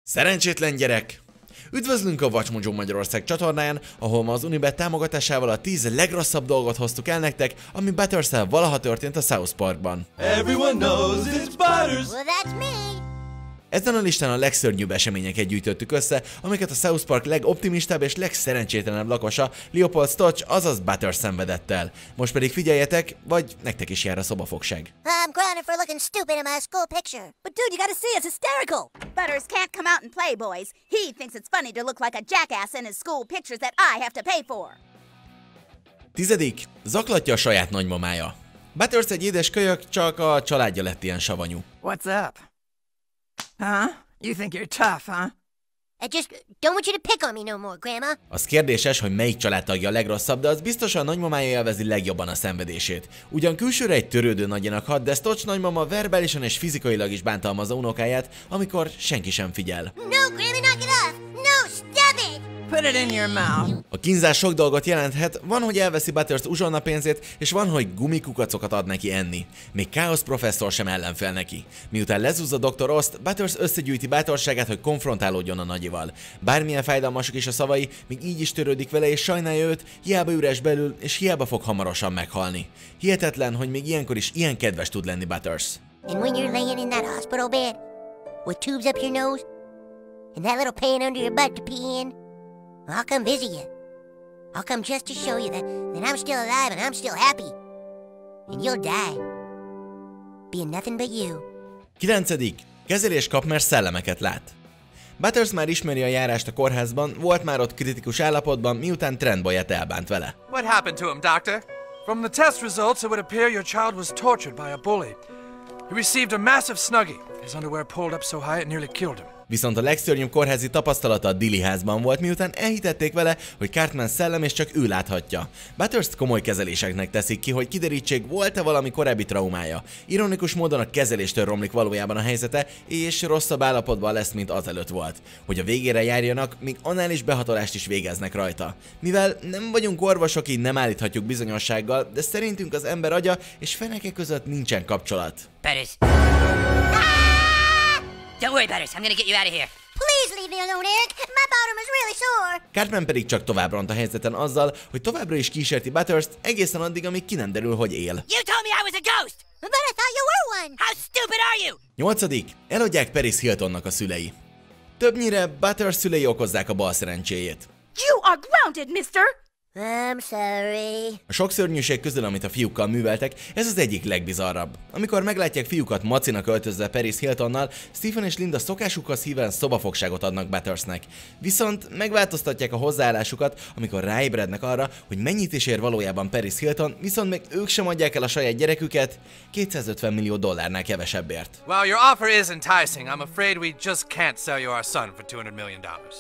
Szerencsétlen gyerek! Üdvözlünk a WatchMojo Magyarország csatornáján, ahol ma az Unibet támogatásával a 10 legrosszabb dolgot hoztuk el nektek, ami Butters-szel valaha történt a South Parkban. Ezen a listán a legszörnyűbb eseményeket gyűjtöttük össze, amiket a South Park legoptimistább és legszerencsétlenebb lakosa, Leopold Stotch, azaz Butters szenvedett el. Most pedig figyeljetek, vagy nektek is jár a szobafogság. I'm grounded for looking stupid in my school picture. But dude, you gotta see, it's hysterical. Butters can't come out and play, boys. He thinks it's funny to look like a jackass in his school pictures that I have to pay for. 10. Zaklatja a saját nagymamája. Butters egy édes kölyök, csak a családja lett ilyen savanyú. What's up? Huh? You think you're tough, huh? I just don't want you to pick on me no more, Grandma. Az kérdéses, hogy melyik családtagja a legrosszabb, de az biztosan a nagymamája élvezi legjobban a szenvedését. Ugyan külsőre egy törődő nagyjának hat, de Stotch nagymama verbálisan és fizikailag is bántalmazza unokáját, amikor senki sem figyel. No, Grammy, knock it off! No, stop it! Put it in your mouth. A kínzás sok dolgot jelenthet, van, hogy elveszi Butters uzsonna pénzét, és van, hogy gumikukacokat ad neki enni. Még Chaos professzor sem ellenfél neki. Miután lezúzza Dr. Ozt, Butters összegyűjti bátorságát, hogy konfrontálódjon a nagyival. Bármilyen fájdalmasok is a szavai, még így is törődik vele és sajnálja őt, hiába üres belül, és hiába fog hamarosan meghalni. Hihetetlen, hogy még ilyenkor is ilyen kedves tud lenni Butters. And when you're laying in that hospital bed, with tubes up your nose, and that little pain under your butt to pee in, I'll come visit you. I'll come just to show you that I'm still alive and I'm still happy. And you'll die. Being nothing but you. 9. Kezelés kap, mert szellemeket lát. Butters már ismeri a járást a kórházban, volt már ott kritikus állapotban, miután Trendboyet elbánt vele. What happened to him, doctor? From the test results, it would appear your child was tortured by a bully. He received a massive snuggie. His underwear pulled up so high it nearly killed him. Viszont a legszörnyűbb kórházi tapasztalata a Dilly házban volt, miután elhitették vele, hogy Cartman szellem és csak ő láthatja. Butters-t komoly kezeléseknek teszik ki, hogy kiderítsék, volt-e valami korábbi traumája. Ironikus módon a kezeléstől romlik valójában a helyzete, és rosszabb állapotban lesz, mint azelőtt volt. Hogy a végére járjanak, még anális behatolást is végeznek rajta. Mivel nem vagyunk orvosok, így nem állíthatjuk bizonyossággal, de szerintünk az ember agya és feneke között nincsen kapcsolat. Butters. Don't worry, Butters. I'm gonna get you out of here. Please leave me alone, Eric. My bottom is really sore. Cartman pedig csak tovább ront a helyzeten azzal, hogy továbbra is kísérti Butters-t egészen addig, amíg ki nem derül, hogy él. You told me I was a ghost! But I thought you were one. How stupid are you? 8. Eladják Paris Hiltonnak a szülei. Többnyire Butters szülei okozzák a bal szerencséjét. You are grounded, mister! I'm sorry. A sok szörnyűség közül, amit a fiúkkal műveltek, ez az egyik legbizarrabb. Amikor meglátják fiúkat macinak öltözve Paris Hiltonnal, Stephen és Linda szokásukhoz híven szobafogságot adnak Buttersnek. Viszont megváltoztatják a hozzáállásukat, amikor ráébrednek arra, hogy mennyit is ér valójában Paris Hilton, viszont még ők sem adják el a saját gyereküket $250 millió kevesebbért. While your offer is enticing, I'm afraid we just can't sell you our son for $200 million.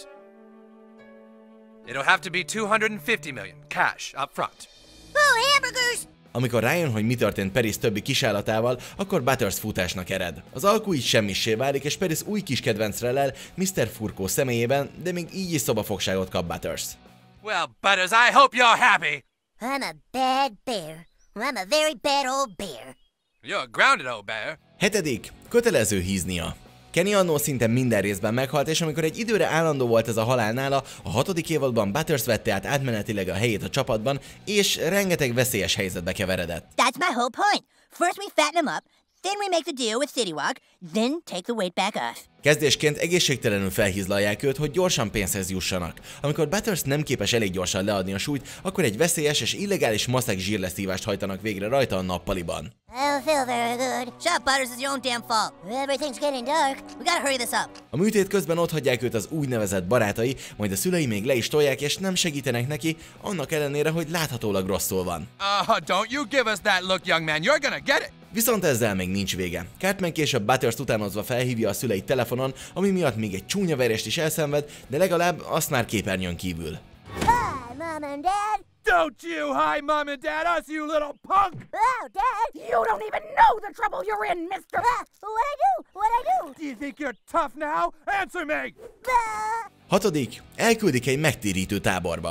It'll have to be $250 million, cash, up front. Oh, hamburgers! Amikor rájön, hogy mi történt Paris többi kisállatával, akkor Butters futásnak ered. Az alkú így semmissé válik, és Paris új kis kedvencre lel Mr. Furkó személyében, de még így is szobafogságot kap Butters. Well, Butters, I hope you're happy. I'm a bad bear. I'm a very bad old bear. You're a grounded old bear. 7. Kötelező híznia. Kenny annó szinte minden részben meghalt, és amikor egy időre állandó volt ez a halál nála, a 6. évadban Butters vette át átmenetileg a helyét a csapatban, és rengeteg veszélyes helyzetbe keveredett. That's my whole point. First we fatten him up, then we make the deal with City Walk, then take the weight back off. Kezdésként egészségtelenül felhízlalják őt, hogy gyorsan pénzhez jussanak. Amikor Butters nem képes elég gyorsan leadni a súlyt, akkor egy veszélyes és illegális maszek zsírleszívást hajtanak végre rajta a nappaliban. I don't feel very good. Shut up, Butters, it's your own damn fault. Everything's getting dark. We gotta hurry this up. A műtét közben otthagyják őt az úgynevezett barátai, majd a szülei még le is tolják és nem segítenek neki, annak ellenére, hogy láthatólag rosszul van. Don't you give us that look, young man. You're gonna get it. Viszont ezzel még nincs vége. Cartman később Butters utánozva felhívja a szüleit telefonon, ami miatt még egy csúnya verést is elszenved, de legalább azt már képernyőn kívül. Hi, Mom and Dad. Don't you hi, Mom and Dad, us, you little punk! Oh, Dad. You don't even know the trouble you're in, mister! What I do? What I do? Do you think you're tough now? Answer me! 6. Elküldik egy megtérítő táborba.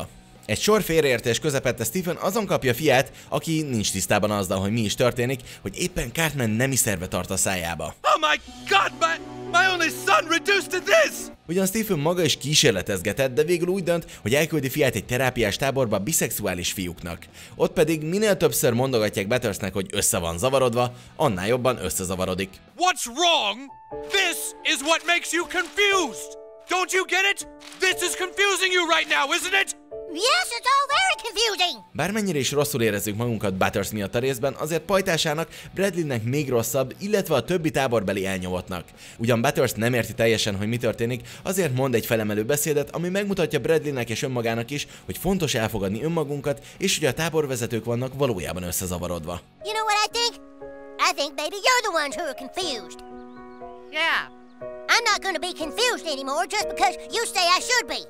Egy sor félreértés közepette Stephen azon kapja fiát, aki nincs tisztában azzal, hogy mi is történik, hogy éppen Cartman nemi szerve tart a szájába. Oh my God, my only son reduced to this! Ugyan Stephen maga is kísérletezgetett, de végül úgy dönt, hogy elküldi fiát egy terápiás táborba biszexuális fiúknak. Ott pedig minél többször mondogatják Battersnek, hogy össze van zavarodva, annál jobban összezavarodik. What's wrong? This is what makes you confused! Don't you get it? This is confusing you right now, isn't it? Yes, it's all very confusing. Bármennyire is rosszul érezzük magunkat Butters miatt a részben, azért pajtásának, Bradleynek még rosszabb, illetve a többi táborbeli elnyomottnak. Ugyan Butters nem érti teljesen, hogy mi történik, azért mond egy felemelő beszédet, ami megmutatja Bradleynek és önmagának is, hogy fontos elfogadni önmagunkat, és hogy a táborvezetők vannak valójában összezavarodva. You know what I think? I think maybe you're the ones who are confused. Yeah. I'm not gonna be confused anymore just because you say I should be.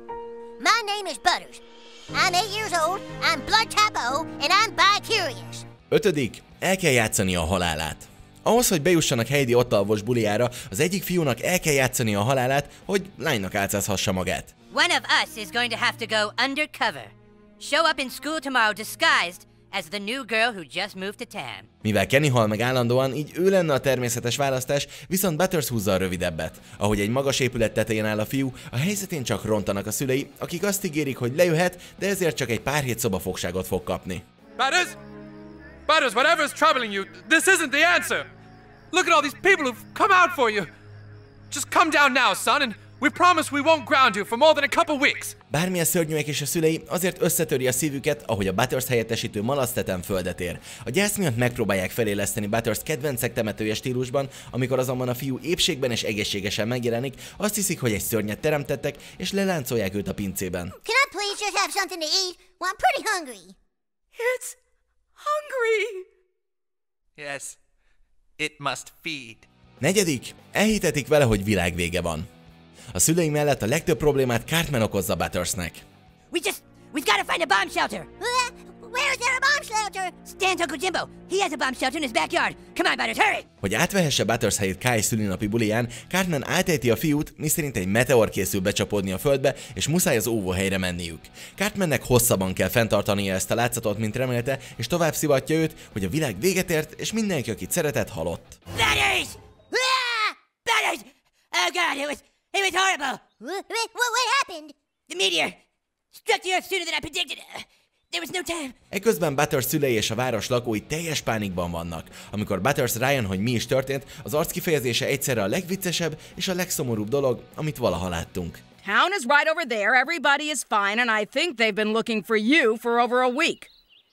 My name is Butters. I'm 8 years old, I'm blood type O, and I'm bi-curious. 5. El kell játszani a halálát. Ahhoz, hogy bejussanak Heidi ottalvos bulijára, az egyik fiúnak el kell játszani a halálát, hogy lánynak álcázhassa magát. One of us is going to have to go undercover. Show up in school tomorrow disguised as the new girl who just moved to town. Mivel Kenny hal meg állandóan, így ő lenne a természetes választás, viszont Butters húzza a rövidebbet. Ahogy egy magas épület tetején áll a fiú, a helyzetén csak rontanak a szülei, akik azt ígérik, hogy lejöhet, de ezért csak egy pár hét szobafogságot fog kapni. Butters? Butters, whatever's troubling you, this isn't the answer. Look at all these people who've come out for you. Just come down now, son, and we promise we won't ground you for more than a couple weeks. Bármilyen szörnyűek is a szülei, azért összetöri a szívüket, ahogy a Butters helyettesítő malac teten földet ér. A gyász miatt megpróbálják feléleszteni Butters kedvencek temetője stílusban, amikor azonban a fiú épségben és egészségesen megjelenik, azt hiszik, hogy egy szörnyet teremtettek, és leláncolják őt a pincében. Can I please just have something to eat? Well, I'm pretty hungry. It's hungry. Yes, it must feed. 4. Elhitetik vele, hogy világvége van. A szülei mellett a legtöbb problémát Cartman okozza Buttersnek. We've got to find a bomb shelter. Where's there a bomb shelter? Stan's Uncle Jimbo. He has a bomb shelter in his backyard. Come on, Butters, hurry! Hogy átvehesse Butters helyét Kai szülinapi buliján, Cartman átejti a fiút, miszerint egy meteor készül becsapódni a földbe, és muszáj az óvóhelyre menniük. Cartmannek hosszabban kell fenntartania ezt a látszatot, mint remélte, és tovább szivatja őt, hogy a világ véget ért, és mindenki, akit szeretett, halott. Butters! Butters! Oh God, it was horrible. What happened? The meteor struck the Earth sooner than I predicted. There was no time. Eközben Butters szülei és a város lakói teljes pánikban vannak. Amikor Butters rájön, hogy mi is történt, az arc kifejezése egyszerre a legviccesebb és a legszomorúbb dolog, amit valaha láttunk. Town is right over there. Everybody is fine, and I think they've been looking for you for over a week.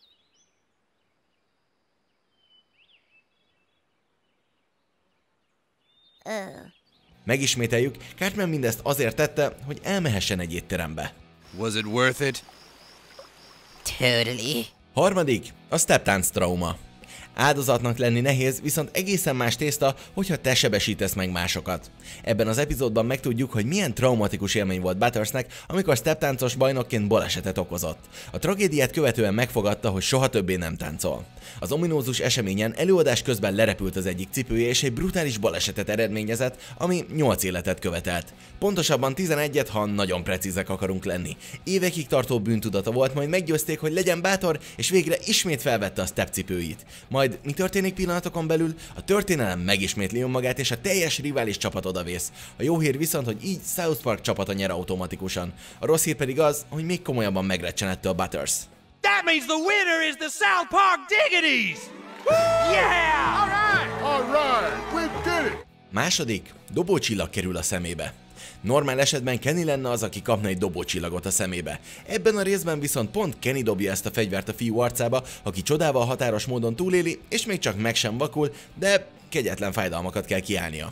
Megismételjük, Cartman mindezt azért tette, hogy elmehessen egy étterembe. Was it worth it? Totally. 3. A steptánc trauma. Áldozatnak lenni nehéz, viszont egészen más tészta, hogyha te sebesítesz meg másokat. Ebben az epizódban megtudjuk, hogy milyen traumatikus élmény volt Buttersnek, amikor steptáncos bajnokként balesetet okozott. A tragédiát követően megfogadta, hogy soha többé nem táncol. Az ominózus eseményen előadás közben lerepült az egyik cipője, és egy brutális balesetet eredményezett, ami 8 életet követelt. Pontosabban 11-et, ha nagyon precízek akarunk lenni. Évekig tartó bűntudata volt, majd meggyőzték, hogy legyen bátor, és végre ismét felvette a stepcipőit. Majd mi történik pillanatokon belül? A történelem megismétli önmagát, és a teljes rivális csapat odavész. A jó hír viszont, hogy így South Park csapata nyer automatikusan. A rossz hír pedig az, hogy még komolyabban megrecsenettől Butters. That means the winner is the South Park Diggities! Yeah! All right, we did it! 2. Dobócsillag kerül a szemébe. Normál esetben Kenny lenne az, aki kapna egy dobócsillagot a szemébe. Ebben a részben viszont pont Kenny dobja ezt a fegyvert a fiú arcába, aki csodával határos módon túléli, és még csak meg sem vakul, de kegyetlen fájdalmakat kell kiállnia.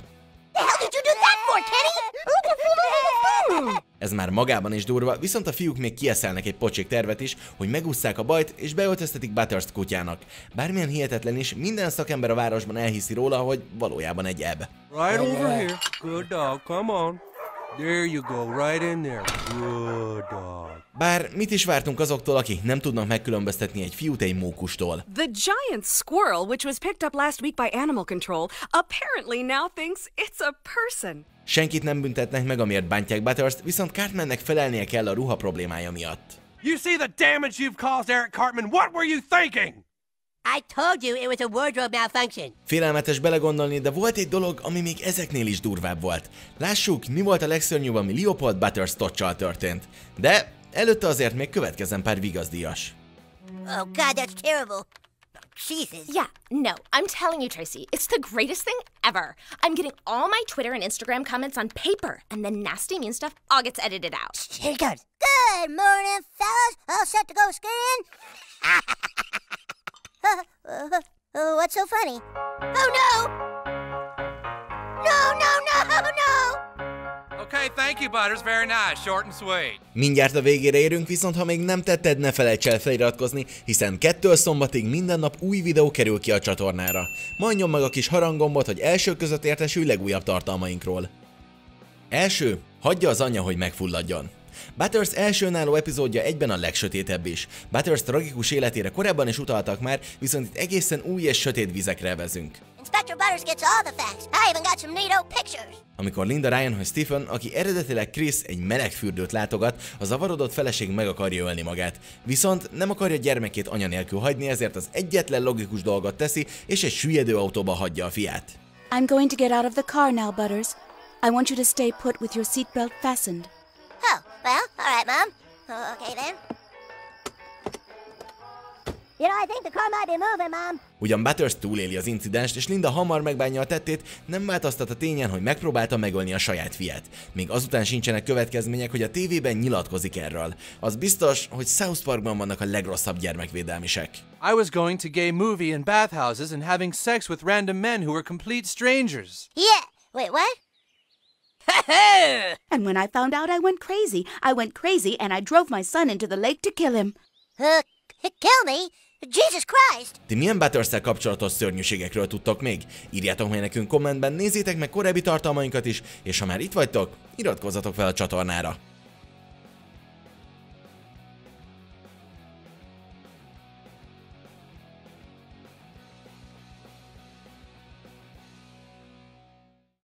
Ez már magában is durva, viszont a fiúk még kieszelnek egy pocsék tervet is, hogy megússzák a bajt és beöltöztetik Butters kutyának. Bármilyen hihetetlen is, minden szakember a városban elhiszi róla, hogy valójában egy ebb. Right over here. Good dog, come on. There you go, right in there. Good dog. Bár mit is vártunk azoktól, akik nem tudnak megkülönböztetni egy fiút egy mókustól? The giant squirrel, which was picked up last week by Animal Control, apparently now thinks it's a person. Senkit nem büntetnek meg, amiért bántják Butterst, viszont Cartmannek felelnie kell a ruha problémája miatt. You see the damage you've caused, Eric Cartman? What were you thinking? I told you it was a wardrobe malfunction. Félelmetes belegondolni, de volt egy dolog, ami még ezeknél is durvább volt. Lássuk, mi volt a legszörnyűbb, ami Leopold Butterscotch-sal történt. De előtte azért még következzen pár vigazdíjas. Oh God, that's terrible. Jesus. Yeah, no, I'm telling you, Tracy, it's the greatest thing ever. I'm getting all my Twitter and Instagram comments on paper, and the nasty, mean stuff all gets edited out. Here it goes. Good morning, fellas. All set to go skiing? What's so funny? Oh, no! No! Okay, thank you, Butters. Very nice. Short and sweet. Mindjárt a végére érünk, viszont ha még nem tetted, ne felejts el feliratkozni, hiszen 2-től szombatig minden nap új videó kerül ki a csatornára. Majd nyomd meg a kis haranggombot, hogy első között értesülj legújabb tartalmainkról. Első, hagyja az anyja, hogy megfulladjon. Butters első önálló epizódja egyben a legsötétebb is. Butters tragikus életére korábban is utaltak már, viszont itt egészen új és sötét vizekre evezünk. Inspector Butters gets all the facts. I even got some neato pictures. Amikor Linda rájön, Stephen, aki eredetileg Chris, egy meleg fürdőt látogat, a zavarodott feleség meg akarja ölni magát. Viszont nem akarja gyermekét anya nélkül hagyni, ezért az egyetlen logikus dolgot teszi, és egy süllyedő autóba hagyja a fiát. I'm going to get out of the car now, Butters. I want you to stay put with your seatbelt fastened. Oh, well, all right, Mom. Okay, then. You know, I think the car might be moving, Mom. Ugyan Butters túléli az incidenst, és Linda hamar megbánja a tettét, nem változtat a tényen, hogy megpróbálta megölni a saját fiát. Még azután sincsenek következmények, hogy a tévében nyilatkozik erről. Az biztos, hogy South Parkban vannak a legrosszabb gyermekvédelmisek. I was going to gay movie in bathhouses and having sex with random men who were complete strangers. Yeah. Wait, what? And when I found out, I went crazy. I went crazy and I drove my son into the lake to kill him. Kill me? Jesus Christ! Ti milyen Butters-szel kapcsolatos szörnyűségekről tudtok még? Írjátok meg nekünk kommentben, nézzétek meg korábbi tartalmainkat is, és ha már itt vagytok, iratkozzatok fel a csatornára.